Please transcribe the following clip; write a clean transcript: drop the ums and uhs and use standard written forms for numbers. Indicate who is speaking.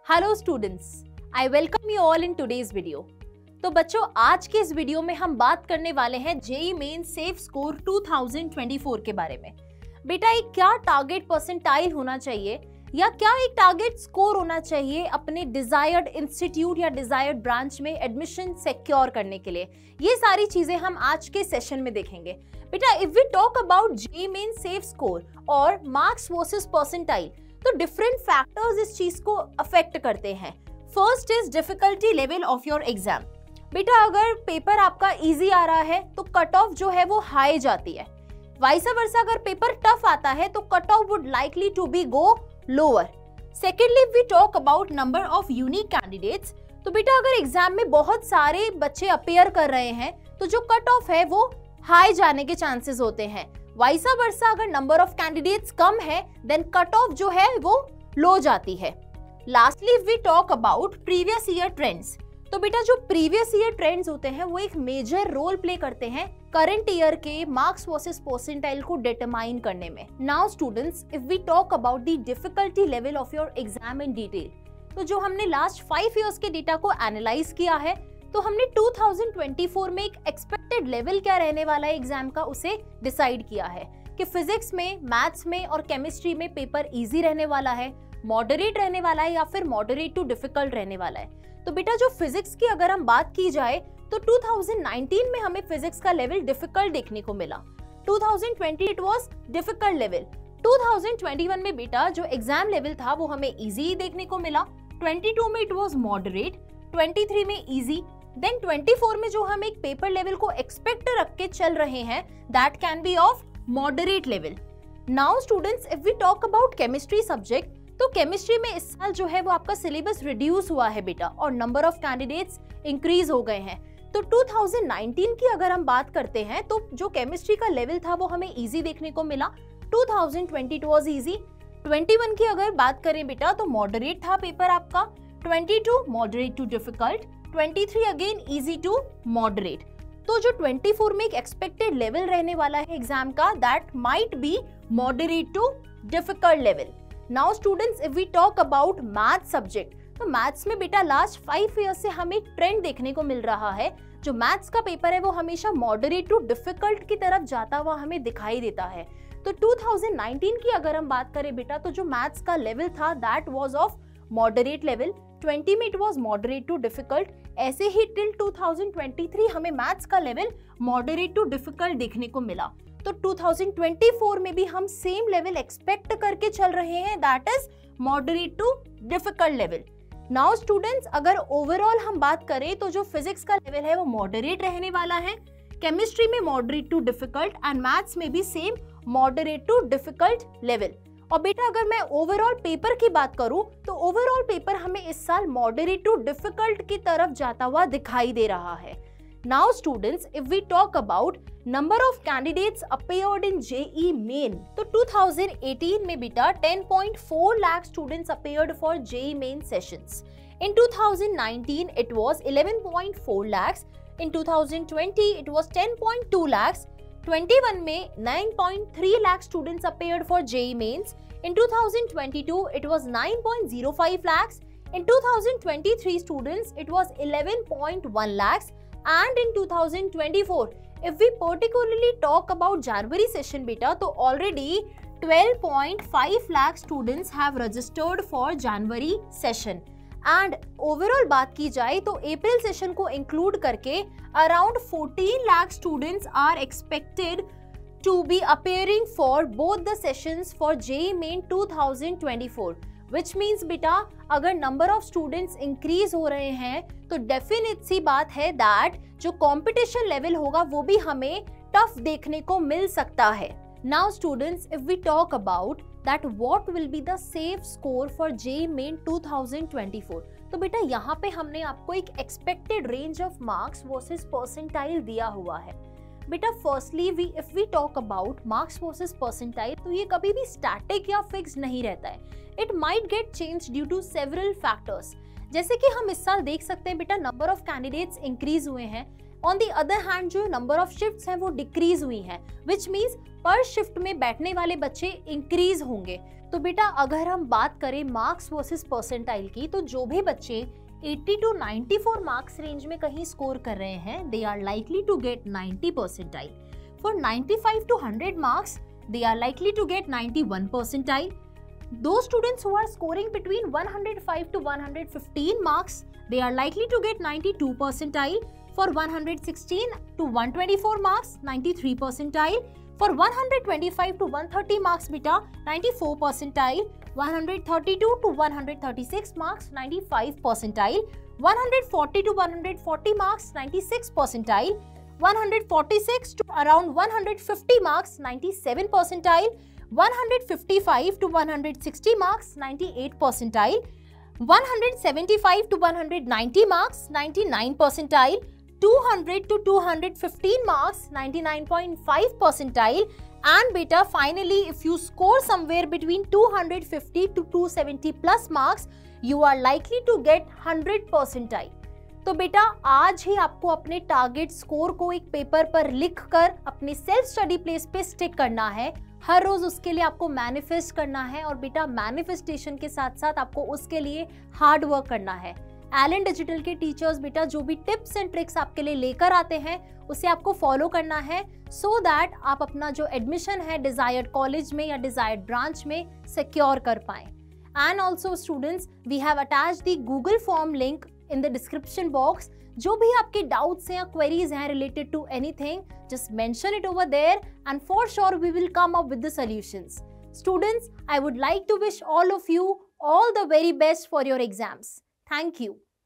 Speaker 1: Hello students, I welcome you all in today's video. तो बच्चों, आज के इस वीडियो में हम बात करने वाले हैं जेईई मेन सेफ स्कोर 2024 के बारे में। बेटा, एक क्या टारगेट परसेंटाइल होना चाहिए या क्या एक टारगेट स्कोर होना चाहिए अपने डिजायर्ड इंस्टीट्यूट या डिजायर्ड ब्रांच में एडमिशन सिक्योर करने के लिए, ये सारी चीजें हम आज के सेशन में देखेंगे। बेटा, if we talk about JEE Main safe score और मार्क्स वर्सेस परसेंटाइल, तो डिफरेंट फैक्टर्स इस चीज को अफेक्ट करते हैं। First is difficulty level of your exam. बेटा, अगर पेपर आपका इजी आ रहा है तो कट ऑफ जो है वो हाई जाती है। वाइस वर्सा, अगर पेपर टफ आता है तो cut off would likely to be go lower. Secondly, we talk about number of unique candidates. तो बेटा, अगर एग्जाम में बहुत सारे बच्चे अपेयर कर रहे हैं तो जो कट ऑफ है वो हाई जाने के चांसेस होते हैं। वाइस वर्सा, अगर नंबर ऑफ कैंडिडेट्स कम है देन कट ऑफ जो है वो लो जाती है। Lastly, we talk about previous year trends. तो बेटा, जो प्रीवियस ईयर ट्रेंड्स होते हैं वो एक मेजर रोल प्ले करते हैं करंट ईयर के मार्क्स वर्सेस परसेंटाइल को डिटरमाइन करने में। Now students, if we talk about the difficulty level of your exam in detail, तो जो हमने लास्ट 5 इयर्स के डेटा को एनालाइज किया है, तो हमने 2024 में एक एक्सपेक्टेड लेवल क्या रहने वाला है एग्जाम का उसे डिसाइड किया है कि फिजिक्स में, मैथ्स में और केमिस्ट्री में पेपर इजी रहने वाला है, मॉडरेट रहने वाला है या फिर मॉडरेट टू डिफिकल्ट रहने वाला है। तो बेटा, जो फिजिक्स की अगर हम बात की जाए तो 2019 में हमें फिजिक्स का लेवल डिफिकल्ट देखने को मिला। 2020 इट वाज डिफिकल्ट लेवल। 2021 में बेटा जो एग्जाम लेवल था वो हमें इजी देखने को मिला। 22 में इट वाज मॉडरेट, 23 में इजी, देन 24 में जो हम एक पेपर लेवल को एक्सपेक्ट रख के चल रहे हैं that can be of moderate level. Now students, if we talk about chemistry subject, तो केमिस्ट्री में इस साल जो है वो आपका सिलेबस रिड्यूस हुआ है बेटा और नंबर ऑफ कैंडिडेट्स इंक्रीज हो गए हैं। तो 2019 की अगर हम बात करते हैं तो जो केमिस्ट्री का लेवल था वो हमें इजी देखने को मिला। 2020 इट वाज इजी। 21 की अगर बात करें बेटा तो मॉडरेट था पेपर आपका। 22 moderate to difficult, 23 again easy to moderate. तो जो 24 में एक एक्सपेक्टेड लेवल रहने वाला है एग्जाम का that might be moderate to difficult level. Now students, if we talk about maths subject, तो मैथ्स में बेटा लास्ट 5 इयर्स से हमें एक ट्रेंड देखने को मिल रहा है। जो मैथ्स का पेपर है वो हमेशा मॉडरेट टू डिफिकल्ट की तरफ जाता हुआ हमें दिखाई देता है। तो 2019 की अगर हम बात करें बेटा तो जो मैथ्स का लेवल था that was of moderate level. 20 में it was moderate to difficult. ऐसे ही टिल 2023 हमें मैथ्स का लेवल मॉडरेट टू डिफिकल्ट देखने को मिला। तो 2024 में भी हम सेम लेवल एक्सपेक्ट करके चल रहे हैं that is moderate to difficult level. Now students, अगर ओवरऑल हम बात करें तो जो फिजिक्स का लेवल है वो मॉडरेट रहने वाला है, केमिस्ट्री में moderate to difficult and maths में भी same moderate to difficult level. और बेटा, अगर मैं ओवरऑल पेपर की बात करूं तो ओवरऑल पेपर हमें इस साल मॉडरेट टू डिफिकल्ट की तरफ जाता हुआ दिखाई दे रहा है। Now students, if we talk about number of candidates appeared in JEE Main, तो 2018 में बेटा 10.4 lakh students appeared for JEE Main sessions. In 2019 it was 11.4 lakhs, in 2020 it was 10.2 lakhs, 21 में 9.3 lakh students appeared for JEE Mains, in 2022 it was 9.05 lakhs, in 2023 students it was 11.1 lakhs, and in 2024 if we particularly talk about January session beta, तो already 12.5 lakh students have registered for January session। And overall बात की जाए तो April session को include करके around 14 lakh students are expected to be appearing for both the sessions for JEE Main 2024, which means बेटा अगर number of students increase हो रहे हैं तो डेफिनेट सी बात है दैट जो कंपटीशन लेवल होगा वो भी हमें टफ देखने को मिल सकता है। Now students, if we talk about that what will be the safe score for JEE Main 2024, तो बेटा यहाँ पे हमने आपको एक expected range of marks versus percentile दिया हुआ है। बेटा firstly if we talk about marks versus percentile, तो ये कभी भी static या fixed नहीं रहता है। It might get changed due to several factors। जैसे कि हम इस साल देख सकते हैं बेटा नंबर ऑफ कैंडिडेट्स इंक्रीज हुए हैं, ऑन दी अदर हैंड जो नंबर ऑफ शिफ्ट्स हैं वो डिक्रीज हुई हैं, विच मीन्स पर शिफ्ट में बैठने वाले बच्चे इंक्रीज होंगे। तो बेटा अगर हम बात करें मार्क्स वर्सेस परसेंटाइल की, तो जो भी बच्चे 80 to 94 मार्क्स रेंज में कहीं स्कोर कर रहे हैं, they are likely to get 90 percentile. For 95 to 100 marks, they are likely to get 91 percentile. Those students who are scoring between 105 to 115 marks, they are likely to get 92 percentile. For 116 to 124 marks, 93 percentile. For 125 to 130 marks, beta, 94 percentile. 132 to 136 marks, 95 percentile. 140 to 140 marks, 96 percentile. 146 to around 150 marks, 97 percentile. 155 to 160 marks, 98 percentile. 175 to 190 marks, 99 percentile. 200 to 215 marks, 99.5 percentile. And beta, finally, if you score somewhere between 250 to 270 plus marks, you are likely to get 100 percentile. तो बेटा आज ही आपको अपने target score को एक paper पर लिखकर अपने सेल्फ स्टडी प्लेस पे स्टिक करना है. हर रोज उसके लिए आपको मैनिफेस्ट करना है और बेटा मैनिफेस्टेशन के साथ साथ आपको उसके लिए हार्ड वर्क करना है. एलन डिजिटल के टीचर्स बेटा जो भी टिप्स एंड ट्रिक्स आपके लिए लेकर आते हैं उसे आपको फॉलो करना है, सो दैट आप अपना जो एडमिशन है डिजायर्ड कॉलेज में या डिजायर्ड ब्रांच में सिक्योर कर पाएं. And also students, we have attached the Google form link in the description box. जो भी आपके doubts हैं या queries हैं related to anything, just mention it over there and for sure we will come up with the solutions. Students, I would like to wish all of you all the very best for your exams. Thank you.